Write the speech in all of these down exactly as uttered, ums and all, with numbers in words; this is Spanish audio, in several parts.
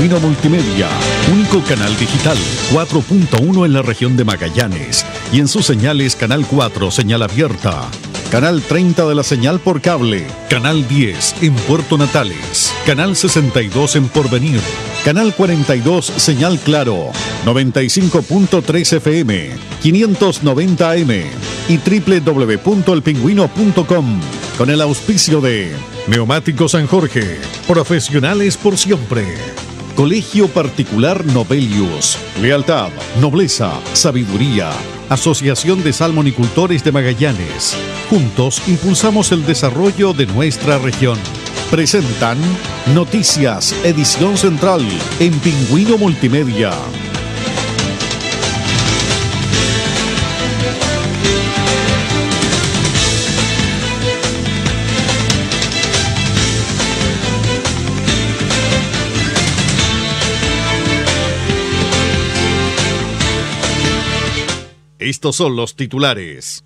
Pingüino Multimedia, único canal digital cuatro punto uno en la región de Magallanes y en sus señales Canal cuatro, señal abierta, Canal treinta de la señal por cable, Canal diez en Puerto Natales, Canal sesenta y dos en Porvenir, Canal cuarenta y dos señal Claro, noventa y cinco punto tres F M, quinientos noventa A M y doble u doble u doble u punto el pingüino punto com, con el auspicio de Neumáticos San Jorge, profesionales por siempre. Colegio Particular Novelius, lealtad, nobleza, sabiduría. Asociación de Salmonicultores de Magallanes. Juntos impulsamos el desarrollo de nuestra región. Presentan Noticias, edición central en Pingüino Multimedia. Estos son los titulares.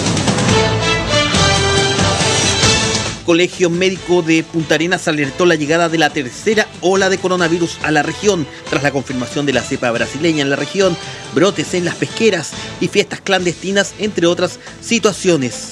Colegio Médico de Punta Arenas alertó la llegada de la tercera ola de coronavirus a la región, tras la confirmación de la cepa brasileña en la región, brotes en las pesqueras y fiestas clandestinas, entre otras situaciones.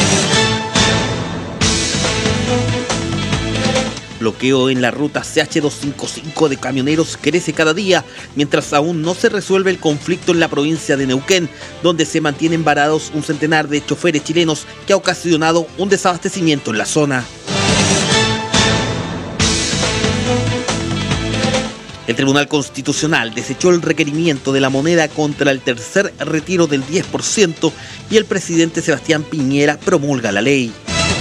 Bloqueo en la ruta C H doscientos cincuenta y cinco de camioneros crece cada día, mientras aún no se resuelve el conflicto en la provincia de Neuquén, donde se mantienen varados un centenar de choferes chilenos, que ha ocasionado un desabastecimiento en la zona. El Tribunal Constitucional desechó el requerimiento de la moneda contra el tercer retiro del diez por ciento y el presidente Sebastián Piñera promulga la ley.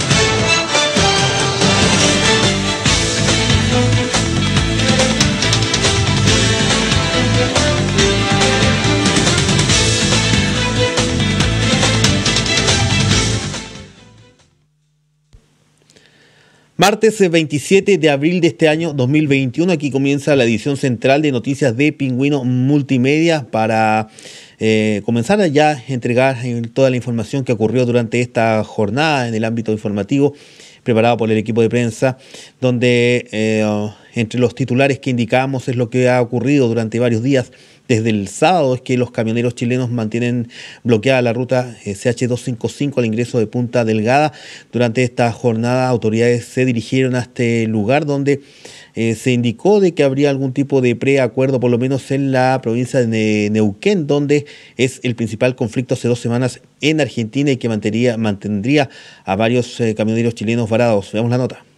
Martes veintisiete de abril de este año dos mil veintiuno, aquí comienza la edición central de noticias de Pingüino Multimedia para eh, comenzar a ya entregar toda la información que ocurrió durante esta jornada en el ámbito informativo preparado por el equipo de prensa, donde eh, entre los titulares que indicamos es lo que ha ocurrido durante varios días. Desde el sábado es que los camioneros chilenos mantienen bloqueada la ruta C H doscientos cincuenta y cinco al ingreso de Punta Delgada. Durante esta jornada, autoridades se dirigieron a este lugar donde eh, se indicó de que habría algún tipo de preacuerdo, por lo menos en la provincia de Neuquén, donde es el principal conflicto hace dos semanas en Argentina y que mantendría, mantendría a varios eh, camioneros chilenos varados. Veamos la nota.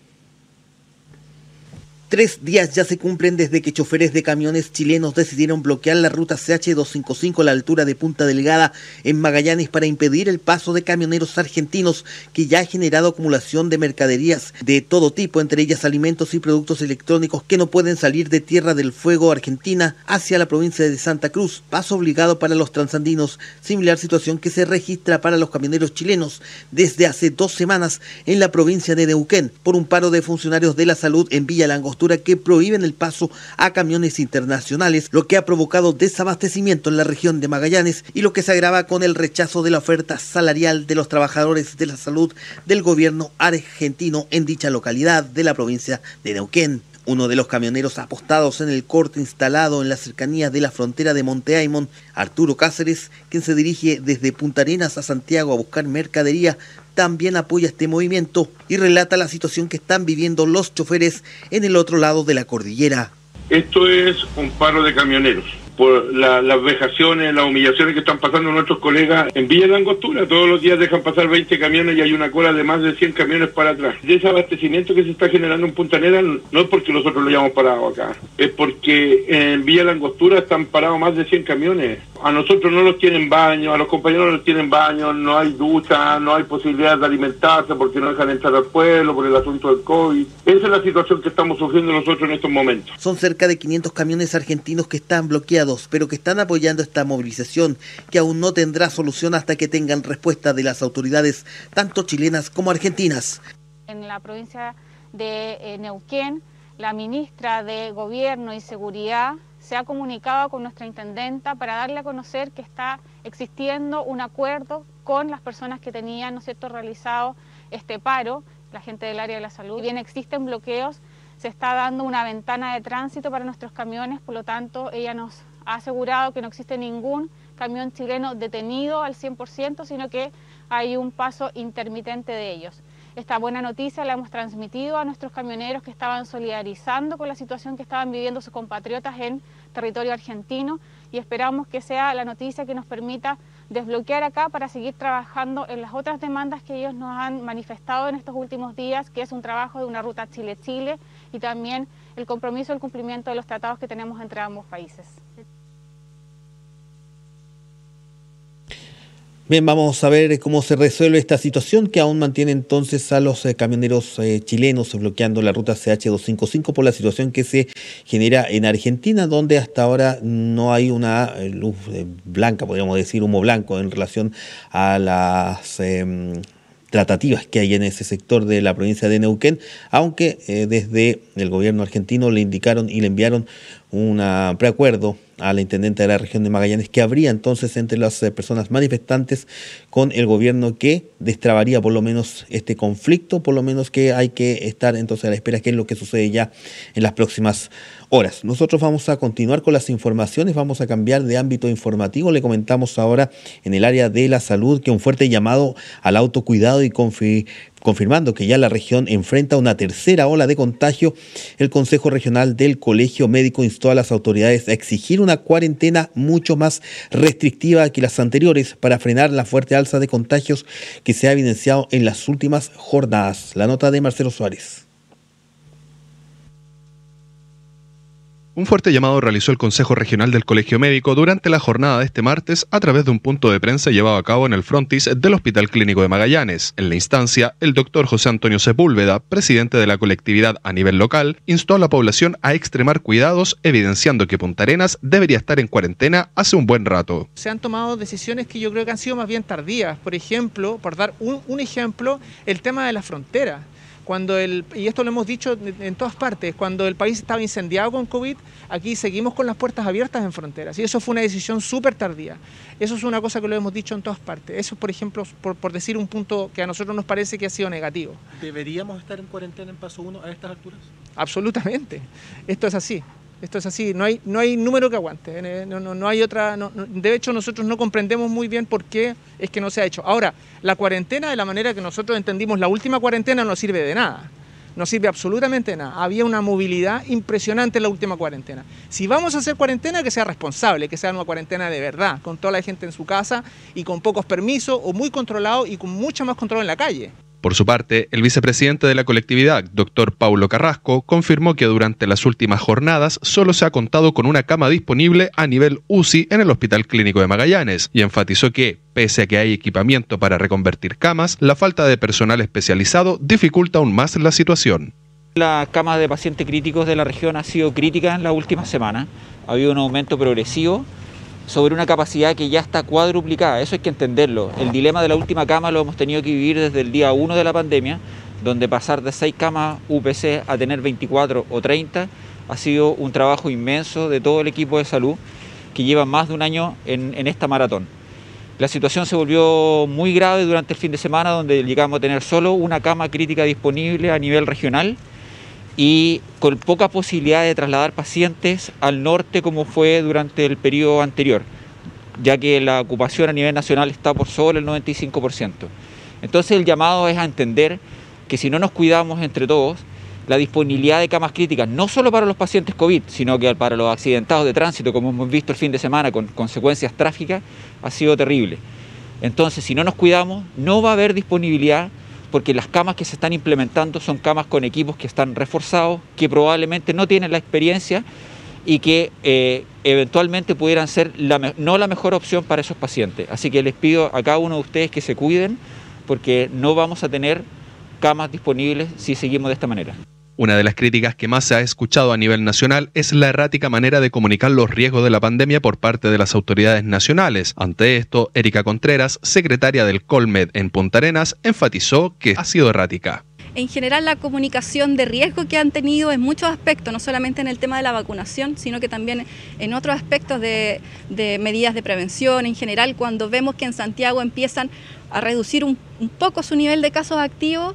Tres días ya se cumplen desde que choferes de camiones chilenos decidieron bloquear la ruta C H doscientos cincuenta y cinco a la altura de Punta Delgada en Magallanes para impedir el paso de camioneros argentinos, que ya ha generado acumulación de mercaderías de todo tipo, entre ellas alimentos y productos electrónicos que no pueden salir de Tierra del Fuego, Argentina, hacia la provincia de Santa Cruz, paso obligado para los transandinos, similar situación que se registra para los camioneros chilenos desde hace dos semanas en la provincia de Neuquén, por un paro de funcionarios de la salud en Villa Langostura que prohíben el paso a camiones internacionales, lo que ha provocado desabastecimiento en la región de Magallanes y lo que se agrava con el rechazo de la oferta salarial de los trabajadores de la salud del gobierno argentino en dicha localidad de la provincia de Neuquén. Uno de los camioneros apostados en el corte instalado en las cercanías de la frontera de Monte Aymon, Arturo Cáceres, quien se dirige desde Punta Arenas a Santiago a buscar mercadería, también apoya este movimiento y relata la situación que están viviendo los choferes en el otro lado de la cordillera. Esto es un paro de camioneros por la, las vejaciones, las humillaciones que están pasando nuestros colegas en Villa Langostura. Todos los días dejan pasar veinte camiones y hay una cola de más de cien camiones para atrás. De ese abastecimiento que se está generando en Punta Arenas no es porque nosotros lo hayamos parado acá, es porque en Villa Langostura están parados más de cien camiones. A nosotros no nos tienen baño, a los compañeros no nos tienen baño, no hay ducha, no hay posibilidad de alimentarse porque no dejan entrar al pueblo por el asunto del COVID. Esa es la situación que estamos sufriendo nosotros en estos momentos. Son cerca de quinientos camiones argentinos que están bloqueados, pero que están apoyando esta movilización, que aún no tendrá solución hasta que tengan respuesta de las autoridades, tanto chilenas como argentinas. En la provincia de eh, Neuquén, la ministra de Gobierno y Seguridad se ha comunicado con nuestra intendenta para darle a conocer que está existiendo un acuerdo con las personas que tenían, ¿no es cierto?, realizado este paro, la gente del área de la salud. Si bien existen bloqueos, se está dando una ventana de tránsito para nuestros camiones, por lo tanto ella nos ha asegurado que no existe ningún camión chileno detenido al cien por ciento, sino que hay un paso intermitente de ellos. Esta buena noticia la hemos transmitido a nuestros camioneros que estaban solidarizando con la situación que estaban viviendo sus compatriotas en territorio argentino y esperamos que sea la noticia que nos permita desbloquear acá para seguir trabajando en las otras demandas que ellos nos han manifestado en estos últimos días, que es un trabajo de una ruta Chile-Chile y también el compromiso del cumplimiento de los tratados que tenemos entre ambos países. Bien, vamos a ver cómo se resuelve esta situación que aún mantiene entonces a los eh, camioneros eh, chilenos bloqueando la ruta C H doscientos cincuenta y cinco por la situación que se genera en Argentina, donde hasta ahora no hay una eh, luz eh, blanca, podríamos decir, humo blanco en relación a las eh, tratativas que hay en ese sector de la provincia de Neuquén, aunque eh, desde el gobierno argentino le indicaron y le enviaron un preacuerdo a la intendente de la región de Magallanes que habría entonces entre las eh, personas manifestantes con el gobierno que destrabaría por lo menos este conflicto, por lo menos que hay que estar entonces a la espera qué es lo que sucede ya en las próximas horas. Nosotros vamos a continuar con las informaciones, vamos a cambiar de ámbito informativo. Le comentamos ahora en el área de la salud que un fuerte llamado al autocuidado y confi confirmando que ya la región enfrenta una tercera ola de contagio. El Consejo Regional del Colegio Médico instó a las autoridades a exigir una cuarentena mucho más restrictiva que las anteriores para frenar la fuerte alza de contagios que se ha evidenciado en las últimas jornadas. La nota de Marcelo Suárez. Un fuerte llamado realizó el Consejo Regional del Colegio Médico durante la jornada de este martes a través de un punto de prensa llevado a cabo en el frontis del Hospital Clínico de Magallanes. En la instancia, el doctor José Antonio Sepúlveda, presidente de la colectividad a nivel local, instó a la población a extremar cuidados, evidenciando que Punta Arenas debería estar en cuarentena hace un buen rato. Se han tomado decisiones que yo creo que han sido más bien tardías. Por ejemplo, por dar un, un ejemplo, el tema de la frontera. Cuando el, y esto lo hemos dicho en todas partes, cuando el país estaba incendiado con COVID, aquí seguimos con las puertas abiertas en fronteras. Y eso fue una decisión súper tardía. Eso es una cosa que lo hemos dicho en todas partes. Eso, por ejemplo, por, por decir un punto que a nosotros nos parece que ha sido negativo. ¿Deberíamos estar en cuarentena en paso uno a estas alturas? Absolutamente. Esto es así. Esto es así, no hay, no hay número que aguante, no, no, no hay otra, no, no, de hecho nosotros no comprendemos muy bien por qué es que no se ha hecho. Ahora, la cuarentena de la manera que nosotros entendimos la última cuarentena no sirve de nada, no sirve absolutamente de nada. Había una movilidad impresionante en la última cuarentena. Si vamos a hacer cuarentena, que sea responsable, que sea una cuarentena de verdad, con toda la gente en su casa y con pocos permisos o muy controlado y con mucho más control en la calle. Por su parte, el vicepresidente de la colectividad, doctor Paulo Carrasco, confirmó que durante las últimas jornadas solo se ha contado con una cama disponible a nivel U C I en el Hospital Clínico de Magallanes y enfatizó que, pese a que hay equipamiento para reconvertir camas, la falta de personal especializado dificulta aún más la situación. La cama de pacientes críticos de la región ha sido crítica en la última semana. Ha habido un aumento progresivo sobre una capacidad que ya está cuadruplicada, eso hay que entenderlo. El dilema de la última cama lo hemos tenido que vivir desde el día uno de la pandemia, donde pasar de seis camas U P C a tener veinticuatro o treinta ha sido un trabajo inmenso de todo el equipo de salud que lleva más de un año en, en esta maratón. La situación se volvió muy grave durante el fin de semana, donde llegamos a tener solo una cama crítica disponible a nivel regional y con poca posibilidad de trasladar pacientes al norte como fue durante el periodo anterior, ya que la ocupación a nivel nacional está por sobre el noventa y cinco por ciento. Entonces el llamado es a entender que si no nos cuidamos entre todos, la disponibilidad de camas críticas, no solo para los pacientes COVID, sino que para los accidentados de tránsito, como hemos visto el fin de semana con consecuencias trágicas, ha sido terrible. Entonces, si no nos cuidamos, no va a haber disponibilidad, porque las camas que se están implementando son camas con equipos que están reforzados, que probablemente no tienen la experiencia y que eh, eventualmente pudieran ser la, no la mejor opción para esos pacientes. Así que les pido a cada uno de ustedes que se cuiden, porque no vamos a tener camas disponibles si seguimos de esta manera. Una de las críticas que más se ha escuchado a nivel nacional es la errática manera de comunicar los riesgos de la pandemia por parte de las autoridades nacionales. Ante esto, Erika Contreras, secretaria del Colmed en Punta Arenas, enfatizó que ha sido errática. En general, la comunicación de riesgo que han tenido en muchos aspectos, no solamente en el tema de la vacunación, sino que también en otros aspectos de, de medidas de prevención. En general, cuando vemos que en Santiago empiezan a reducir un, un poco su nivel de casos activos,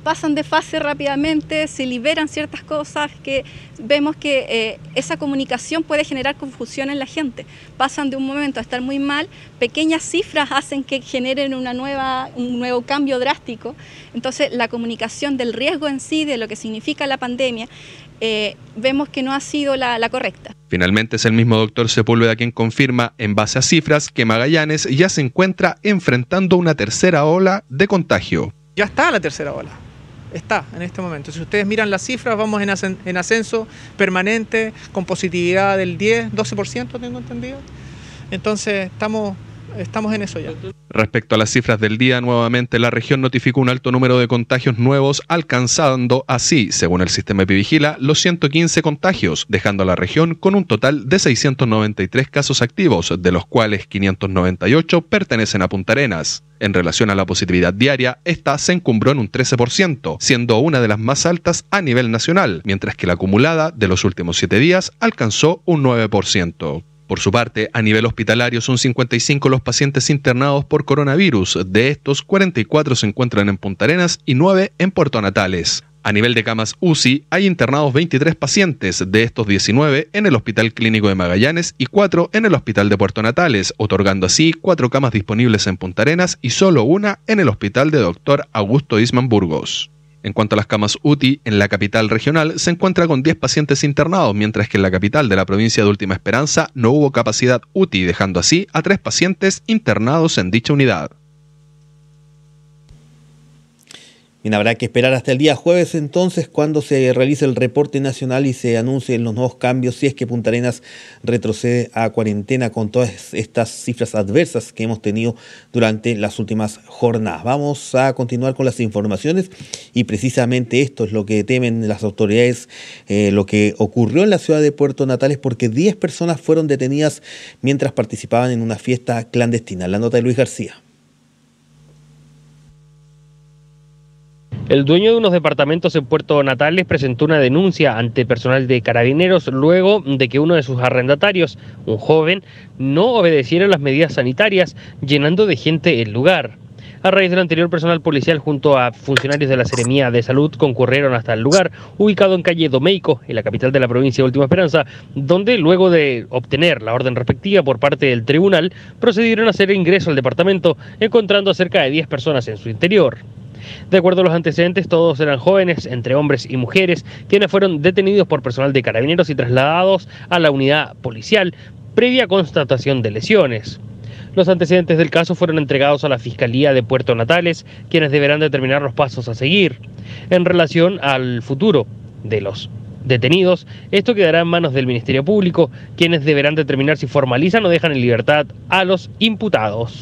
pasan de fase rápidamente, se liberan ciertas cosas que vemos que eh, esa comunicación puede generar confusión en la gente. Pasan de un momento a estar muy mal, pequeñas cifras hacen que generen una nueva, un nuevo cambio drástico. Entonces la comunicación del riesgo en sí, de lo que significa la pandemia, eh, vemos que no ha sido la, la correcta. Finalmente es el mismo doctor Sepúlveda quien confirma, en base a cifras, que Magallanes ya se encuentra enfrentando una tercera ola de contagio. Ya está la tercera ola. Está en este momento. Si ustedes miran las cifras, vamos en, ascen en ascenso permanente, con positividad del diez, doce por ciento, tengo entendido. Entonces estamos, estamos en eso ya. Respecto a las cifras del día, nuevamente la región notificó un alto número de contagios nuevos, alcanzando así, según el sistema Epivigila, los ciento quince contagios, dejando a la región con un total de seiscientos noventa y tres casos activos, de los cuales quinientos noventa y ocho pertenecen a Punta Arenas. En relación a la positividad diaria, esta se encumbró en un trece por ciento, siendo una de las más altas a nivel nacional, mientras que la acumulada de los últimos siete días alcanzó un nueve por ciento. Por su parte, a nivel hospitalario son cincuenta y cinco los pacientes internados por coronavirus. De estos, cuarenta y cuatro se encuentran en Punta Arenas y nueve en Puerto Natales. A nivel de camas U C I, hay internados veintitrés pacientes, de estos diecinueve en el Hospital Clínico de Magallanes y cuatro en el Hospital de Puerto Natales, otorgando así cuatro camas disponibles en Punta Arenas y solo una en el Hospital de Doctor Augusto Isman Burgos. En cuanto a las camas U T I, en la capital regional se encuentra con diez pacientes internados, mientras que en la capital de la provincia de Última Esperanza no hubo capacidad U T I, dejando así a tres pacientes internados en dicha unidad. Bien, habrá que esperar hasta el día jueves entonces, cuando se realice el reporte nacional y se anuncien los nuevos cambios, si es que Punta Arenas retrocede a cuarentena con todas estas cifras adversas que hemos tenido durante las últimas jornadas. Vamos a continuar con las informaciones y precisamente esto es lo que temen las autoridades, eh, lo que ocurrió en la ciudad de Puerto Natales, porque diez personas fueron detenidas mientras participaban en una fiesta clandestina. La nota de Luis García. El dueño de unos departamentos en Puerto Natales presentó una denuncia ante personal de Carabineros luego de que uno de sus arrendatarios, un joven, no obedeciera las medidas sanitarias, llenando de gente el lugar. A raíz del anterior, personal policial junto a funcionarios de la Seremía de Salud concurrieron hasta el lugar, ubicado en calle Domeico, en la capital de la provincia de Última Esperanza, donde luego de obtener la orden respectiva por parte del tribunal, procedieron a hacer ingreso al departamento, encontrando a cerca de diez personas en su interior. De acuerdo a los antecedentes, todos eran jóvenes, entre hombres y mujeres, quienes fueron detenidos por personal de Carabineros y trasladados a la unidad policial, previa constatación de lesiones. Los antecedentes del caso fueron entregados a la Fiscalía de Puerto Natales, quienes deberán determinar los pasos a seguir. En relación al futuro de los detenidos, esto quedará en manos del Ministerio Público, quienes deberán determinar si formalizan o dejan en libertad a los imputados.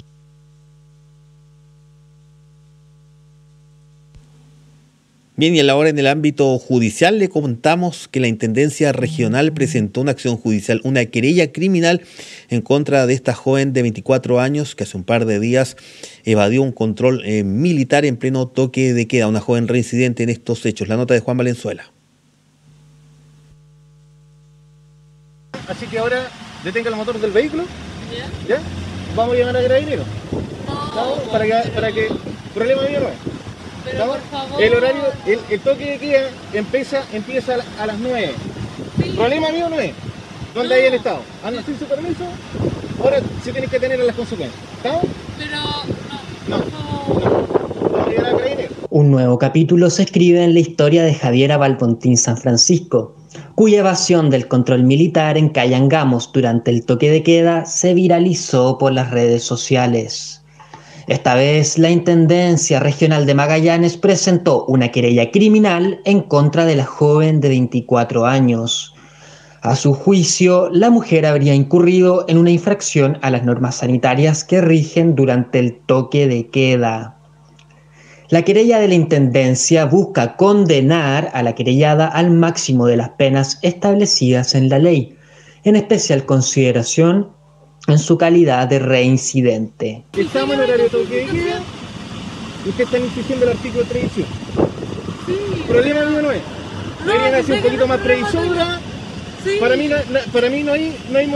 Bien, y ahora en el ámbito judicial le contamos que la Intendencia Regional presentó una acción judicial, una querella criminal en contra de esta joven de veinticuatro años que hace un par de días evadió un control eh, militar en pleno toque de queda, una joven reincidente en estos hechos. La nota de Juan Valenzuela. Así que ahora detenga el motor del vehículo. ¿Ya? Vamos a llamar a Carabineros. No. Para que, para que problema mío no es. Pero por favor. El horario, el, el toque de queda empieza, empieza a las nueve. Sí. Problema mío no es. ¿Dónde no. hay el Estado? Anda sin su permiso. Ahora sí tienes que tener las consecuencias. ¿Estamos? Pero no. No. no. Vamos a llegar a Carabineros. Un nuevo capítulo se escribe en la historia de Javiera Valpontín San Francisco, cuya evasión del control militar en Cayangamos durante el toque de queda se viralizó por las redes sociales. Esta vez, la Intendencia Regional de Magallanes presentó una querella criminal en contra de la joven de veinticuatro años. A su juicio, la mujer habría incurrido en una infracción a las normas sanitarias que rigen durante el toque de queda. La querella de la Intendencia busca condenar a la querellada al máximo de las penas establecidas en la ley, en especial consideración en su calidad de reincidente. Estamos en horario de toque de queda y usted está insistiendo el artículo de previsión. Sí. Problema mío no es. Deberían hacer un poquito más previsora. Sí. Para mí, no, no, para mí no, hay, no hay motivo.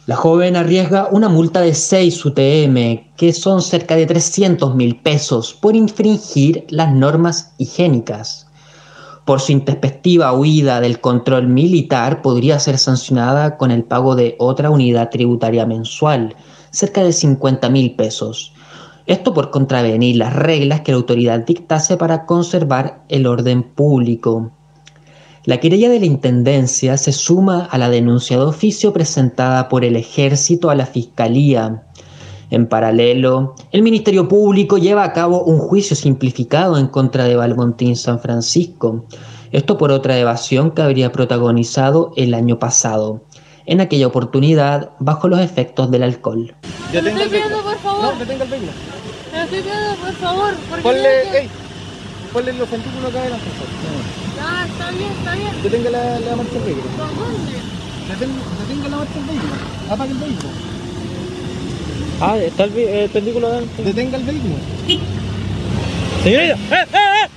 La joven arriesga una multa de seis U T M, que son cerca de trescientos mil pesos, por infringir las normas higiénicas. Por su intempestiva huida del control militar, podría ser sancionada con el pago de otra unidad tributaria mensual, cerca de cincuenta mil pesos. Esto por contravenir las reglas que la autoridad dictase para conservar el orden público. La querella de la Intendencia se suma a la denuncia de oficio presentada por el Ejército a la Fiscalía. En paralelo, el Ministerio Público lleva a cabo un juicio simplificado en contra de Valbontín San Francisco. Esto por otra evasión que habría protagonizado el año pasado, en aquella oportunidad bajo los efectos del alcohol. Detenga el vehículo, por favor. No, detenga el vehículo. Me estoy pidiendo, por favor. Ponle, ey, ponle los centímetros acá adelante. Ya, está bien, está bien. Detenga la, la marcha del vehículo. ¿Por dónde? Detenga, detenga la marcha del vehículo. Apague el vehículo. Ah, está el, el pendículo adelante. Detenga el vehículo. Señorita, ¡eh, eh, eh!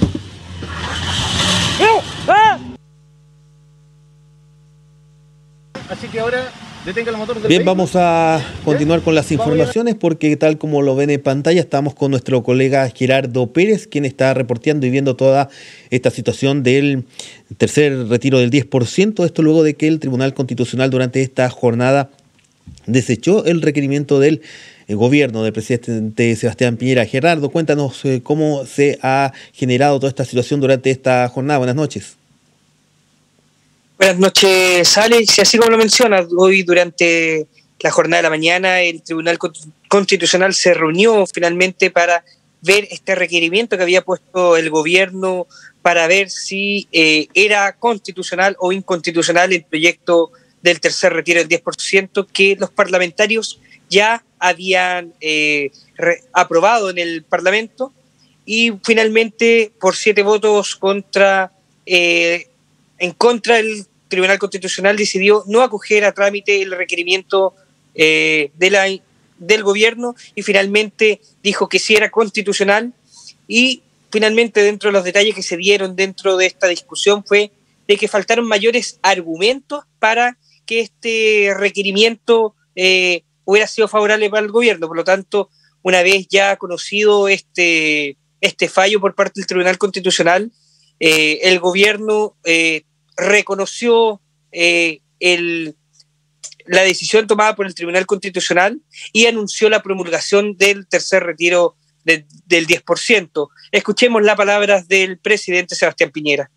¡Eh, eh! Así que ahora detenga el motor del Bien, vehículo. vamos a continuar ¿Ya? con las informaciones porque tal como lo ven en pantalla estamos con nuestro colega Gerardo Pérez, quien está reporteando y viendo toda esta situación del tercer retiro del diez por ciento. Esto luego de que el Tribunal Constitucional durante esta jornada desechó el requerimiento del eh, gobierno del presidente Sebastián Piñera. Gerardo, cuéntanos eh, cómo se ha generado toda esta situación durante esta jornada. Buenas noches. Buenas noches, Alex. Y así como lo mencionas, hoy durante la jornada de la mañana el Tribunal Constitucional se reunió finalmente para ver este requerimiento que había puesto el gobierno para ver si eh, era constitucional o inconstitucional el proyecto del tercer retiro del diez por ciento que los parlamentarios ya habían eh, re- aprobado en el Parlamento, y finalmente por siete votos contra eh, en contra el Tribunal Constitucional decidió no acoger a trámite el requerimiento eh, de la, del gobierno, y finalmente dijo que sí era constitucional. Y finalmente, dentro de los detalles que se dieron dentro de esta discusión, fue de que faltaron mayores argumentos para que este requerimiento eh, hubiera sido favorable para el gobierno. Por lo tanto, una vez ya conocido este, este fallo por parte del Tribunal Constitucional, eh, el gobierno eh, reconoció eh, el, la decisión tomada por el Tribunal Constitucional y anunció la promulgación del tercer retiro de, del diez por ciento. Escuchemos las palabras del presidente Sebastián Piñera.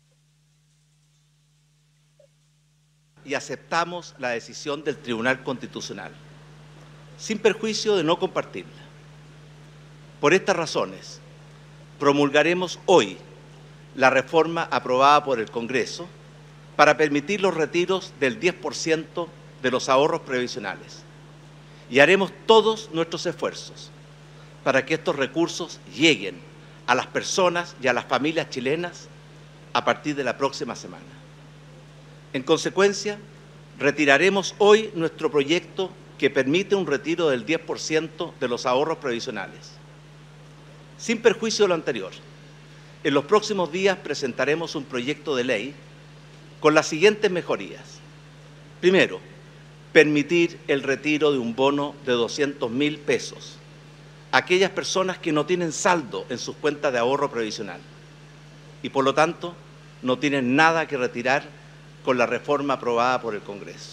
Y aceptamos la decisión del Tribunal Constitucional, sin perjuicio de no compartirla. Por estas razones, promulgaremos hoy la reforma aprobada por el Congreso para permitir los retiros del diez por ciento de los ahorros previsionales, y haremos todos nuestros esfuerzos para que estos recursos lleguen a las personas y a las familias chilenas a partir de la próxima semana. En consecuencia, retiraremos hoy nuestro proyecto que permite un retiro del diez por ciento de los ahorros previsionales. Sin perjuicio de lo anterior, en los próximos días presentaremos un proyecto de ley con las siguientes mejorías. Primero, permitir el retiro de un bono de doscientos mil pesos a aquellas personas que no tienen saldo en sus cuentas de ahorro previsional y por lo tanto no tienen nada que retirar con la reforma aprobada por el Congreso.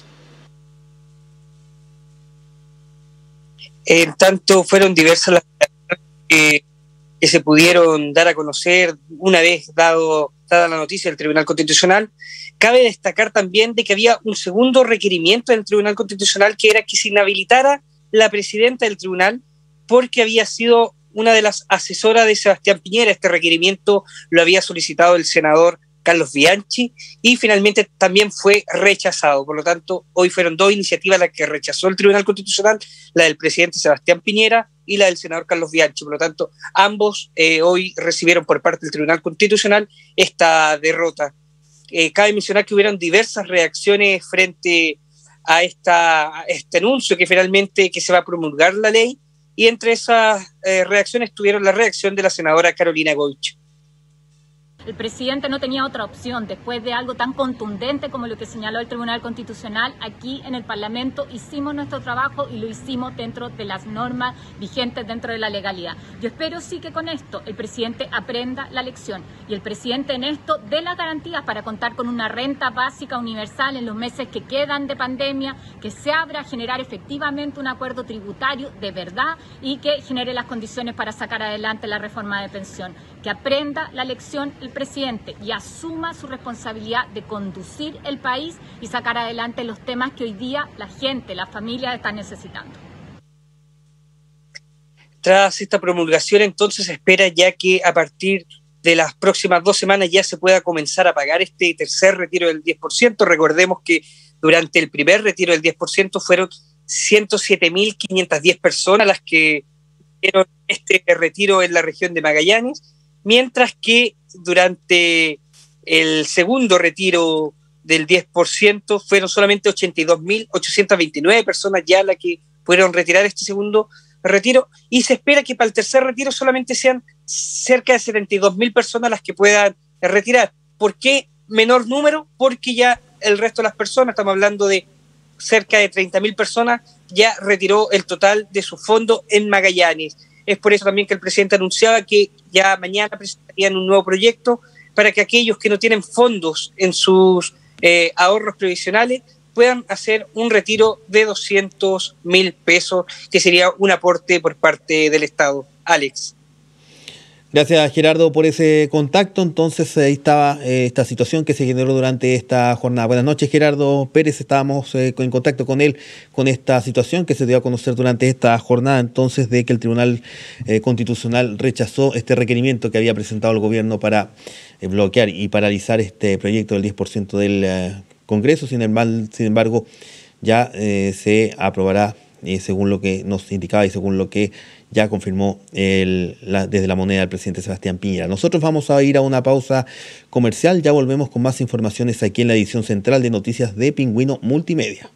En tanto, fueron diversas las que, que se pudieron dar a conocer una vez dado, dada la noticia del Tribunal Constitucional. Cabe destacar también de que había un segundo requerimiento del Tribunal Constitucional, que era que se inhabilitara la presidenta del tribunal porque había sido una de las asesoras de Sebastián Piñera. Este requerimiento lo había solicitado el senador Carlos Bianchi y finalmente también fue rechazado. Por lo tanto, hoy fueron dos iniciativas las que rechazó el Tribunal Constitucional, la del presidente Sebastián Piñera y la del senador Carlos Bianchi. Por lo tanto, ambos eh, hoy recibieron por parte del Tribunal Constitucional esta derrota. Eh, cabe mencionar que hubieron diversas reacciones frente a, esta, a este anuncio que finalmente que se va a promulgar la ley, y entre esas eh, reacciones tuvieron la reacción de la senadora Carolina Goich. El presidente no tenía otra opción después de algo tan contundente como lo que señaló el Tribunal Constitucional. Aquí en el Parlamento hicimos nuestro trabajo y lo hicimos dentro de las normas vigentes, dentro de la legalidad. Yo espero sí que con esto el presidente aprenda la lección y el presidente en esto dé las garantías para contar con una renta básica universal en los meses que quedan de pandemia, que se abra a generar efectivamente un acuerdo tributario de verdad y que genere las condiciones para sacar adelante la reforma de pensión. Que aprenda la lección el presidente y asuma su responsabilidad de conducir el país y sacar adelante los temas que hoy día la gente, las familias están necesitando. Tras esta promulgación, entonces, se espera ya que a partir de las próximas dos semanas ya se pueda comenzar a pagar este tercer retiro del diez por ciento. Recordemos que durante el primer retiro del diez por ciento fueron ciento siete mil quinientas diez personas las que dieron este retiro en la región de Magallanes, mientras que durante el segundo retiro del diez por ciento fueron solamente ochenta y dos mil ochocientas veintinueve personas ya las que pudieron retirar este segundo retiro, y se espera que para el tercer retiro solamente sean cerca de setenta y dos mil personas las que puedan retirar. ¿Por qué menor número? Porque ya el resto de las personas, estamos hablando de cerca de treinta mil personas, ya retiró el total de su fondo en Magallanes. Es por eso también que el presidente anunciaba que ya mañana presentarían un nuevo proyecto para que aquellos que no tienen fondos en sus eh, ahorros previsionales puedan hacer un retiro de doscientos mil pesos, que sería un aporte por parte del Estado. Alex. Gracias, Gerardo, por ese contacto. Entonces, ahí estaba eh, esta situación que se generó durante esta jornada. Buenas noches, Gerardo Pérez. Estábamos eh, en contacto con él con esta situación que se dio a conocer durante esta jornada, entonces, de que el Tribunal eh, Constitucional rechazó este requerimiento que había presentado el gobierno para eh, bloquear y paralizar este proyecto del diez por ciento del eh, Congreso. Sin embargo, sin embargo ya eh, se aprobará eh, según lo que nos indicaba y según lo que ya confirmó el, la, desde la moneda el presidente Sebastián Piñera. Nosotros vamos a ir a una pausa comercial, ya volvemos con más informaciones aquí en la edición central de Noticias de Pingüino Multimedia.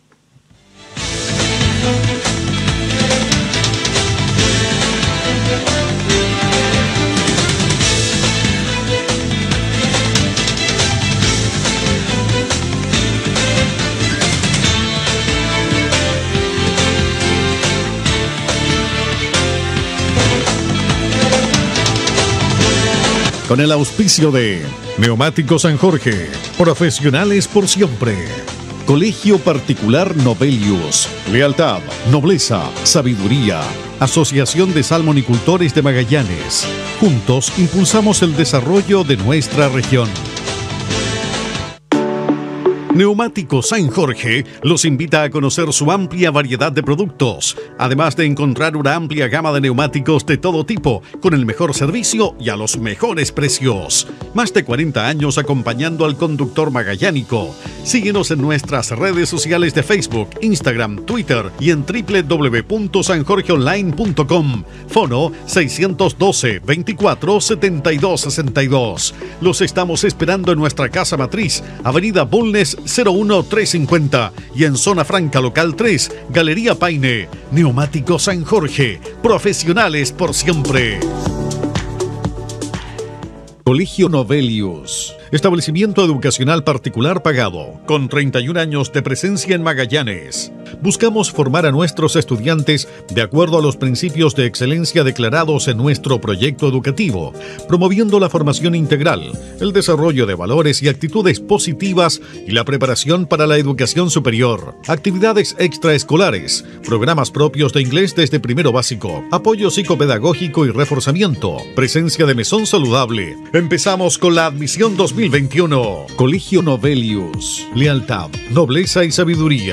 Con el auspicio de Neumáticos San Jorge, profesionales por siempre. Colegio Particular Novelius, lealtad, nobleza, sabiduría. Asociación de Salmonicultores de Magallanes. Juntos impulsamos el desarrollo de nuestra región. Neumáticos San Jorge los invita a conocer su amplia variedad de productos, además de encontrar una amplia gama de neumáticos de todo tipo, con el mejor servicio y a los mejores precios. Más de cuarenta años acompañando al conductor magallánico. Síguenos en nuestras redes sociales de Facebook, Instagram, Twitter y en doble u doble u doble u punto san jorge online punto com. Fono seiscientos doce, veinticuatro, setenta y dos sesenta y dos. Los estamos esperando en nuestra casa matriz, Avenida Bulnes cero uno trescientos cincuenta y en Zona Franca Local tres, Galería Paine. Neumáticos San Jorge, profesionales por siempre. Colegio Novelius, establecimiento educacional particular pagado, con treinta y un años de presencia en Magallanes. Buscamos formar a nuestros estudiantes de acuerdo a los principios de excelencia declarados en nuestro proyecto educativo, promoviendo la formación integral, el desarrollo de valores y actitudes positivas y la preparación para la educación superior, actividades extraescolares, programas propios de inglés desde primero básico, apoyo psicopedagógico y reforzamiento, presencia de mesón saludable. Empezamos con la admisión dos mil veintiuno. Colegio Novelius, lealtad, nobleza y sabiduría.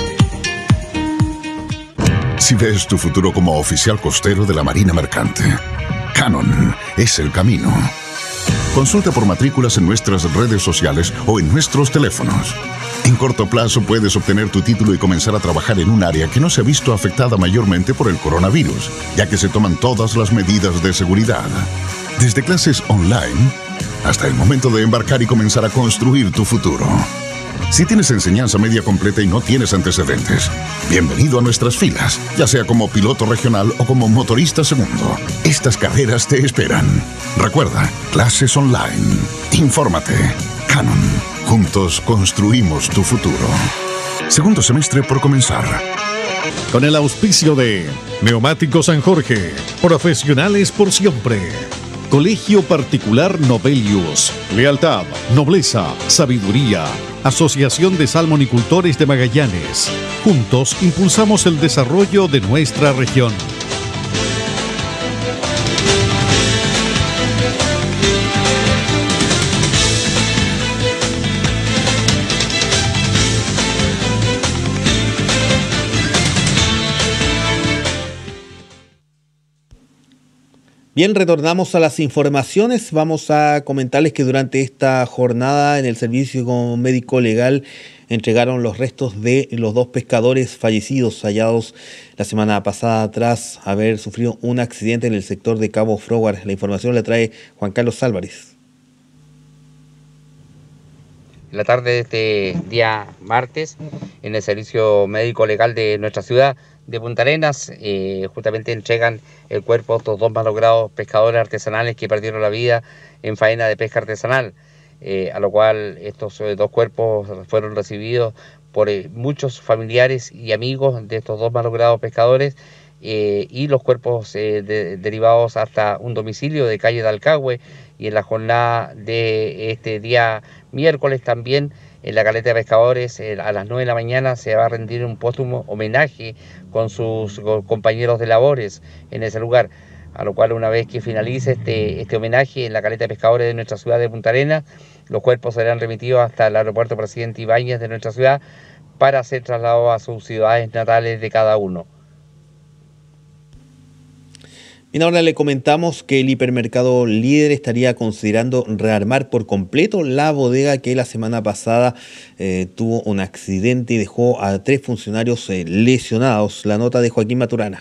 Si ves tu futuro como oficial costero de la Marina Mercante, Canon es el camino. Consulta por matrículas en nuestras redes sociales o en nuestros teléfonos. En corto plazo puedes obtener tu título y comenzar a trabajar en un área que no se ha visto afectada mayormente por el coronavirus, ya que se toman todas las medidas de seguridad. Desde clases online hasta el momento de embarcar y comenzar a construir tu futuro. Si tienes enseñanza media completa y no tienes antecedentes, bienvenido a nuestras filas, ya sea como piloto regional o como motorista segundo. Estas carreras te esperan. Recuerda, clases online. Infórmate. Canon. Juntos construimos tu futuro. Segundo semestre por comenzar. Con el auspicio de Neumáticos San Jorge, profesionales por siempre. Colegio Particular Novelius, lealtad, nobleza, sabiduría. Asociación de Salmonicultores de Magallanes. Juntos impulsamos el desarrollo de nuestra región. Bien, retornamos a las informaciones. Vamos a comentarles que durante esta jornada en el Servicio Médico Legal entregaron los restos de los dos pescadores fallecidos hallados la semana pasada tras haber sufrido un accidente en el sector de Cabo Froward. La información la trae Juan Carlos Álvarez. En la tarde de este día martes, en el Servicio Médico Legal de nuestra ciudad de Punta Arenas, eh, justamente entregan el cuerpo de estos dos malogrados pescadores artesanales que perdieron la vida en faena de pesca artesanal, eh, a lo cual estos eh, dos cuerpos fueron recibidos por eh, muchos familiares y amigos de estos dos malogrados pescadores, eh, y los cuerpos eh, de, derivados hasta un domicilio de calle de Alcagüe. Y en la jornada de este día miércoles también en la caleta de pescadores eh, a las nueve de la mañana se va a rendir un póstumo homenaje con sus con compañeros de labores en ese lugar, a lo cual una vez que finalice este, este homenaje en la caleta de pescadores de nuestra ciudad de Punta Arenas, los cuerpos serán remitidos hasta el aeropuerto Presidente Ibáñez de nuestra ciudad para ser trasladados a sus ciudades natales de cada uno. Bien, ahora le comentamos que el hipermercado Líder estaría considerando rearmar por completo la bodega que la semana pasada eh, tuvo un accidente y dejó a tres funcionarios eh, lesionados. La nota de Joaquín Maturana.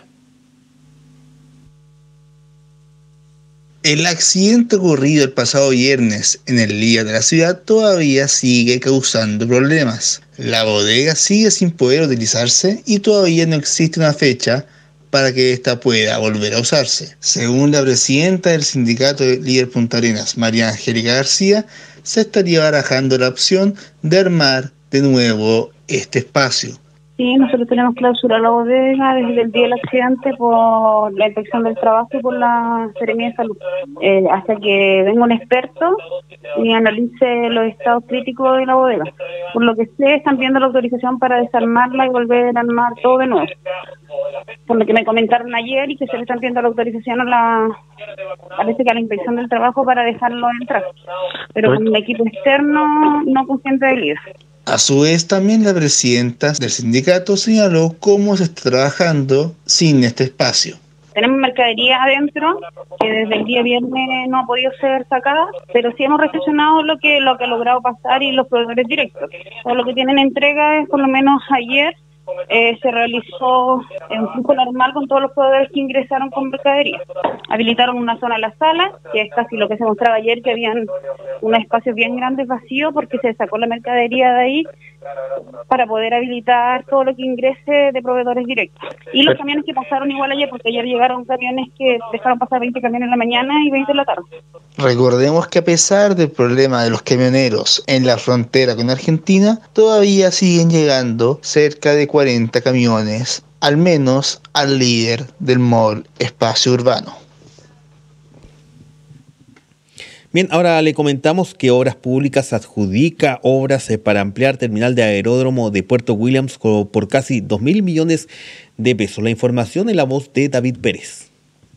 El accidente ocurrido el pasado viernes en el día de la ciudad todavía sigue causando problemas. La bodega sigue sin poder utilizarse y todavía no existe una fecha para que ésta pueda volver a usarse. Según la presidenta del sindicato de Líder Punta Arenas, María Angélica García, se estaría barajando la opción de armar de nuevo este espacio. Sí, nosotros tenemos clausurada la bodega desde el día del accidente por la inspección del trabajo y por la Seremía de Salud. Eh, hasta que venga un experto y analice los estados críticos de la bodega. Por lo que sé, están viendo la autorización para desarmarla y volver a armar todo de nuevo. Por lo que me comentaron ayer y que se le están pidiendo la autorización a la, parece que a la inspección del trabajo para dejarlo entrar. Pero con el equipo externo no consciente del líder. A su vez, también la presidenta del sindicato señaló cómo se está trabajando sin este espacio. Tenemos mercadería adentro que desde el día viernes no ha podido ser sacada, pero sí hemos recepcionado lo que lo que ha logrado pasar y los proveedores directos. Todo lo que tienen entrega es, por lo menos ayer, Eh, se realizó un flujo normal con todos los proveedores que ingresaron con mercadería. Habilitaron una zona en la sala, que es casi lo que se mostraba ayer, que habían unos espacios bien grandes vacíos porque se sacó la mercadería de ahí para poder habilitar todo lo que ingrese de proveedores directos. Y los camiones que pasaron igual ayer, porque ayer llegaron camiones que dejaron pasar veinte camiones en la mañana y veinte en la tarde. Recordemos que a pesar del problema de los camioneros en la frontera con Argentina, todavía siguen llegando cerca de cuarenta camiones, al menos al Líder del mall Espacio Urbano. Bien, ahora le comentamos que Obras Públicas adjudica obras para ampliar terminal de aeródromo de Puerto Williams por casi dos mil millones de pesos. La información en la voz de David Pérez.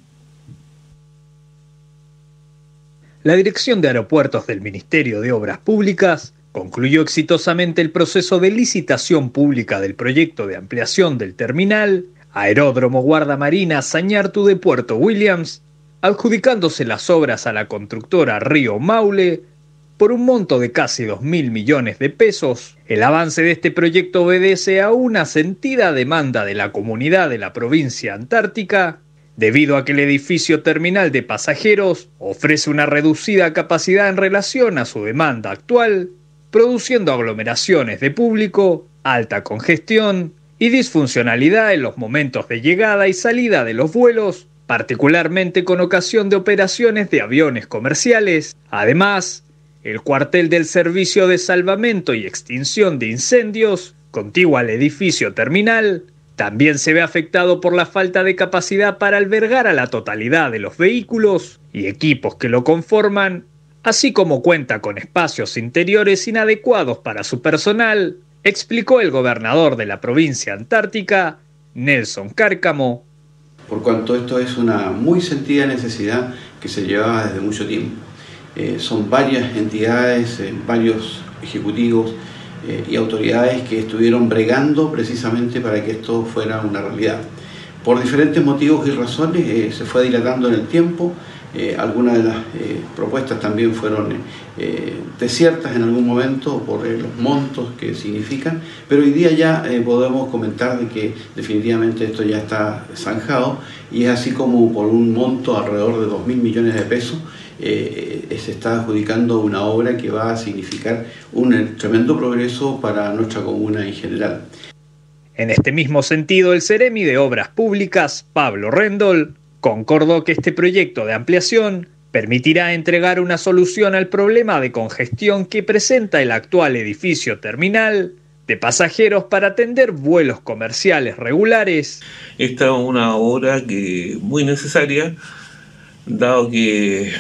La Dirección de Aeropuertos del Ministerio de Obras Públicas concluyó exitosamente el proceso de licitación pública del proyecto de ampliación del terminal Aeródromo Guardamarina Sañartu de Puerto Williams, adjudicándose las obras a la constructora Río Maule por un monto de casi dos mil millones de pesos. El avance de este proyecto obedece a una sentida demanda de la comunidad de la provincia antártica, debido a que el edificio terminal de pasajeros ofrece una reducida capacidad en relación a su demanda actual produciendo aglomeraciones de público, alta congestión y disfuncionalidad en los momentos de llegada y salida de los vuelos, particularmente con ocasión de operaciones de aviones comerciales. Además, el cuartel del Servicio de Salvamento y Extinción de Incendios, contiguo al edificio terminal, también se ve afectado por la falta de capacidad para albergar a la totalidad de los vehículos y equipos que lo conforman, así como cuenta con espacios interiores inadecuados para su personal, explicó el gobernador de la provincia antártica, Nelson Cárcamo. Por cuanto esto es una muy sentida necesidad que se llevaba desde mucho tiempo. Eh, son varias entidades, eh, varios ejecutivos eh, y autoridades que estuvieron bregando precisamente para que esto fuera una realidad. Por diferentes motivos y razones eh, se fue dilatando en el tiempo. Eh, algunas de las eh, propuestas también fueron eh, desiertas en algún momento por eh, los montos que significan, pero hoy día ya eh, podemos comentar de que definitivamente esto ya está zanjado y es así como por un monto alrededor de dos mil millones de pesos eh, se está adjudicando una obra que va a significar un tremendo progreso para nuestra comuna en general. En este mismo sentido, el Ceremi de Obras Públicas, Pablo Rendol, concordó que este proyecto de ampliación permitirá entregar una solución al problema de congestión que presenta el actual edificio terminal de pasajeros para atender vuelos comerciales regulares. Esta es una obra que muy necesaria, dado que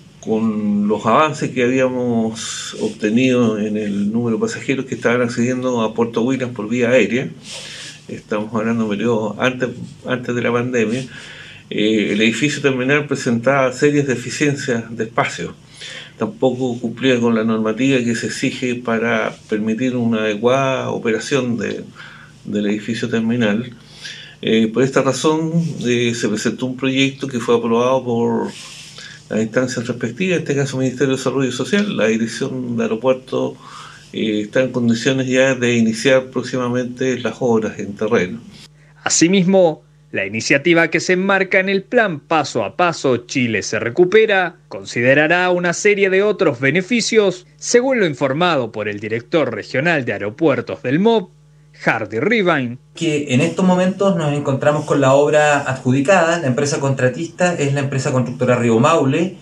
con los avances que habíamos obtenido en el número de pasajeros que estaban accediendo a Puerto Williams por vía aérea, estamos hablando de un periodo antes, antes de la pandemia, Eh, el edificio terminal presentaba serias deficiencias de espacio. Tampoco cumplía con la normativa que se exige para permitir una adecuada operación de, del edificio terminal. Eh, por esta razón eh, se presentó un proyecto que fue aprobado por las instancias respectivas, en este caso el Ministerio de Desarrollo Social. La Dirección de Aeropuertos eh, está en condiciones ya de iniciar próximamente las obras en terreno. Asimismo, la iniciativa, que se enmarca en el plan Paso a Paso Chile se recupera, considerará una serie de otros beneficios, según lo informado por el director regional de aeropuertos del M O B, Hardy Rivine. Que en estos momentos nos encontramos con la obra adjudicada. La empresa contratista es la empresa constructora Río Maule.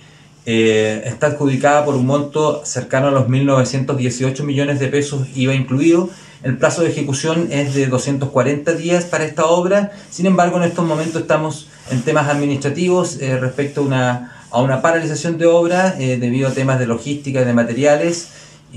Eh, está adjudicada por un monto cercano a los mil novecientos dieciocho millones de pesos, I V A incluido. El plazo de ejecución es de doscientos cuarenta días para esta obra. Sin embargo, en estos momentos estamos en temas administrativos eh, respecto a una, a una paralización de obra eh, debido a temas de logística y de materiales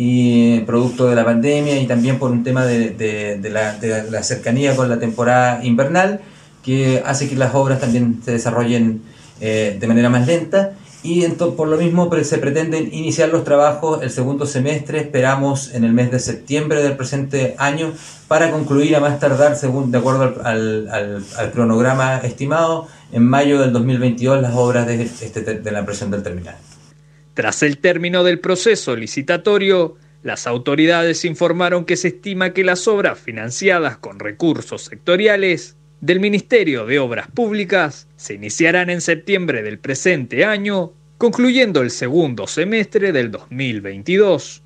y producto de la pandemia, y también por un tema de, de, de, la, de la cercanía con la temporada invernal, que hace que las obras también se desarrollen eh, de manera más lenta. Y entonces, por lo mismo se pretenden iniciar los trabajos el segundo semestre, esperamos en el mes de septiembre del presente año, para concluir a más tardar, según de acuerdo al, al, al cronograma estimado, en mayo del dos mil veintidós las obras de, este, de la ampliación del terminal. Tras el término del proceso licitatorio, las autoridades informaron que se estima que las obras financiadas con recursos sectoriales del Ministerio de Obras Públicas se iniciarán en septiembre del presente año, concluyendo el segundo semestre del dos mil veintidós.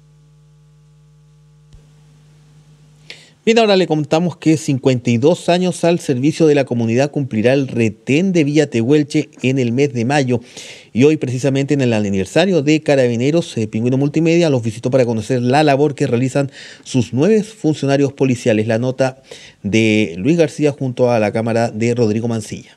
Bien, ahora le contamos que cincuenta y dos años al servicio de la comunidad cumplirá el retén de Villa Tehuelche en el mes de mayo. Y hoy, precisamente en el aniversario de Carabineros, eh, Pingüino Multimedia los visitó para conocer la labor que realizan sus nueve funcionarios policiales. La nota de Luis García junto a la cámara de Rodrigo Mancilla.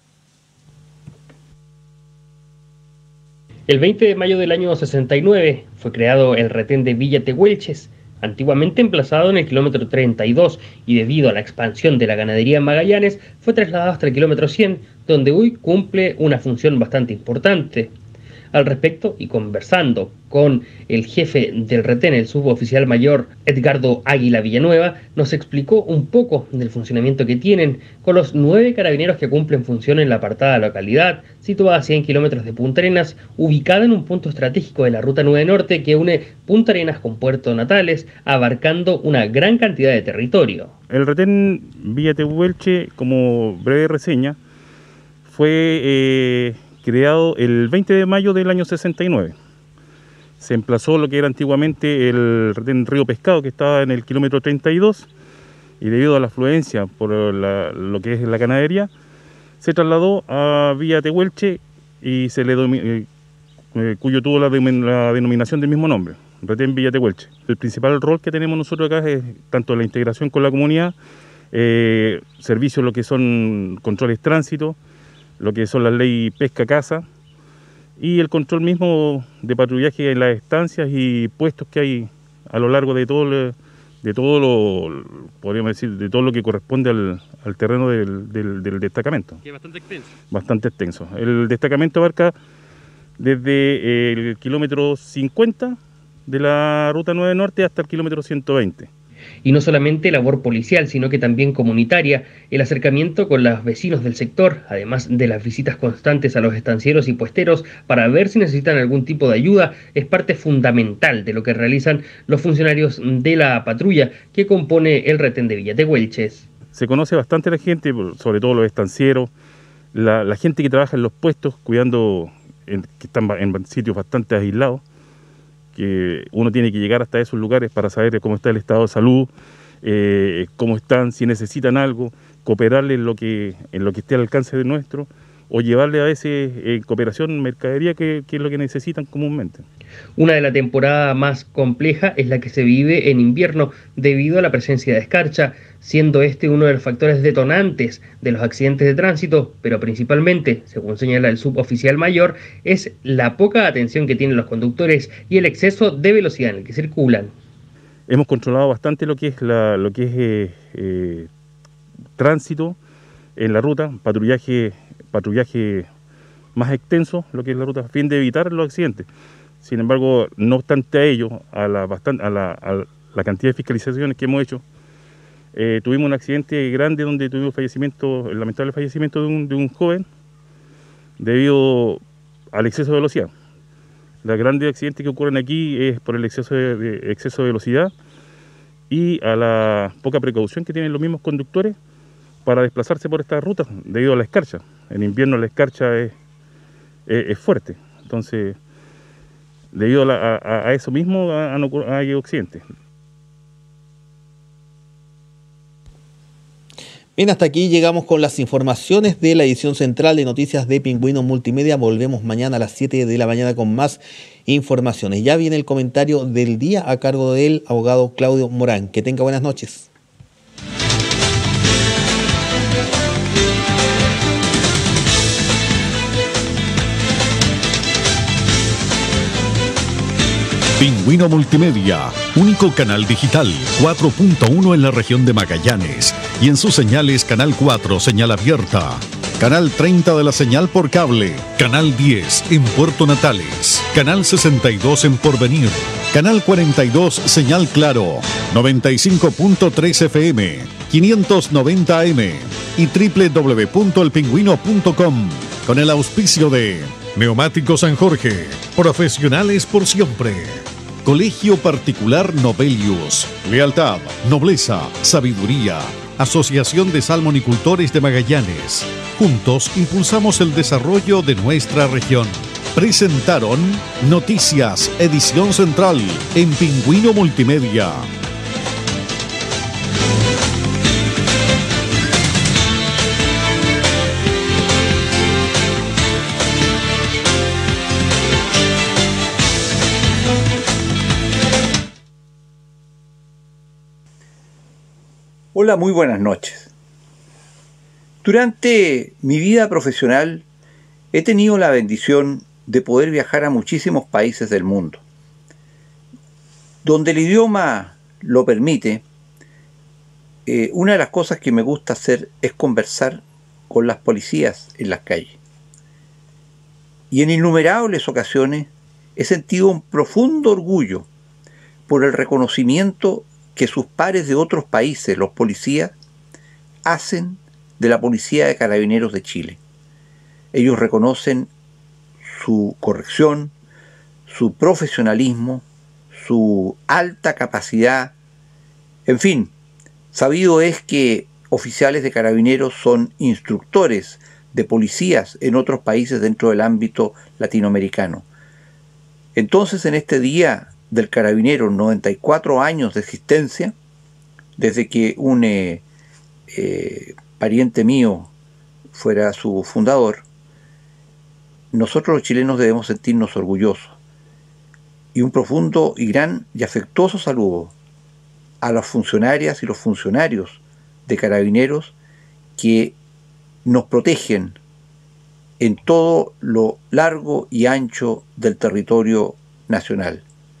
El veinte de mayo del año sesenta y nueve fue creado el retén de Villa Tehuelches, antiguamente emplazado en el kilómetro treinta y dos, y debido a la expansión de la ganadería en Magallanes fue trasladado hasta el kilómetro cien, donde hoy cumple una función bastante importante. Al respecto, y conversando con el jefe del retén, el suboficial mayor Edgardo Águila Villanueva, nos explicó un poco del funcionamiento que tienen con los nueve carabineros que cumplen función en la apartada localidad, situada a cien kilómetros de Punta Arenas, ubicada en un punto estratégico de la Ruta nueve Norte que une Punta Arenas con Puerto Natales, abarcando una gran cantidad de territorio. El retén Villa Tehuelche, como breve reseña, fue... Eh... creado el veinte de mayo del año sesenta y nueve. se emplazó lo que era antiguamente el retén Río Pescado, que estaba en el kilómetro treinta y dos, y debido a la afluencia por la, lo que es la ganadería, se trasladó a Villa Tehuelche y se le eh, eh, cuyo tuvo la, la denominación del mismo nombre, retén Villa Tehuelche. El principal rol que tenemos nosotros acá es tanto la integración con la comunidad, eh, servicios lo que son controles tránsito, lo que son las leyes pesca-caza, y el control mismo de patrullaje en las estancias y puestos que hay a lo largo de todo el, de todo lo, podríamos decir, de todo lo que corresponde al, al terreno del, del, del destacamento. Que es bastante extenso. Bastante extenso. El destacamento abarca desde el kilómetro cincuenta de la ruta nueve norte hasta el kilómetro ciento veinte. Y no solamente labor policial, sino que también comunitaria, el acercamiento con los vecinos del sector, además de las visitas constantes a los estancieros y puesteros para ver si necesitan algún tipo de ayuda, es parte fundamental de lo que realizan los funcionarios de la patrulla que compone el retén de Villa Tehuelches. Se conoce bastante la gente, sobre todo los estancieros, la, la gente que trabaja en los puestos, cuidando, en, que están en sitios bastante aislados, que uno tiene que llegar hasta esos lugares para saber cómo está el estado de salud, eh, cómo están, si necesitan algo, cooperarles en lo que, en lo que esté al alcance de nuestro, o llevarle a veces en cooperación mercadería que, que es lo que necesitan comúnmente. Una de la temporada más compleja es la que se vive en invierno debido a la presencia de escarcha, siendo este uno de los factores detonantes de los accidentes de tránsito, pero principalmente, según señala el suboficial mayor, es la poca atención que tienen los conductores y el exceso de velocidad en el que circulan. Hemos controlado bastante lo que es, la, lo que es eh, eh, tránsito en la ruta, patrullaje patrullaje más extenso, lo que es la ruta, a fin de evitar los accidentes. Sin embargo, no obstante a ello, a la, bastante, a la, a la cantidad de fiscalizaciones que hemos hecho, eh, tuvimos un accidente grande donde tuvimos fallecimiento, el lamentable fallecimiento de un, de un joven debido al exceso de velocidad. Los grandes accidentes que ocurren aquí es por el exceso de, de, exceso de velocidad y a la poca precaución que tienen los mismos conductores para desplazarse por estas rutas debido a la escarcha. En invierno la escarcha es, es, es fuerte, entonces debido a, la, a, a eso mismo han ocurrido accidentes. Bien, hasta aquí llegamos con las informaciones de la edición central de Noticias de Pingüino Multimedia. Volvemos mañana a las siete de la mañana con más informaciones. Ya viene el comentario del día a cargo del abogado Claudio Morán. Que tenga buenas noches. Pingüino Multimedia, único canal digital cuatro punto uno en la región de Magallanes y en sus señales Canal cuatro, señal abierta, Canal treinta de la señal por cable, Canal diez en Puerto Natales, Canal sesenta y dos en Porvenir, Canal cuarenta y dos señal Claro, noventa y cinco punto tres F M, quinientos noventa A M y doble u doble u doble u punto el pingüino punto com con el auspicio de Neumáticos San Jorge, profesionales por siempre. Colegio Particular Novelius, lealtad, nobleza, sabiduría. Asociación de Salmonicultores de Magallanes. Juntos impulsamos el desarrollo de nuestra región. Presentaron Noticias, edición central, en Pingüino Multimedia. Hola, muy buenas noches. Durante mi vida profesional he tenido la bendición de poder viajar a muchísimos países del mundo. Donde el idioma lo permite, eh, una de las cosas que me gusta hacer es conversar con las policías en las calles. Y en innumerables ocasiones he sentido un profundo orgullo por el reconocimiento que sus pares de otros países, los policías, hacen de la Policía de Carabineros de Chile. Ellos reconocen su corrección, su profesionalismo, su alta capacidad. En fin, sabido es que oficiales de Carabineros son instructores de policías en otros países dentro del ámbito latinoamericano. Entonces, en este día del Carabinero, noventa y cuatro años de existencia, desde que un eh, eh, pariente mío fuera su fundador, nosotros los chilenos debemos sentirnos orgullosos. Y un profundo y gran y afectuoso saludo a las funcionarias y los funcionarios de Carabineros que nos protegen en todo lo largo y ancho del territorio nacional.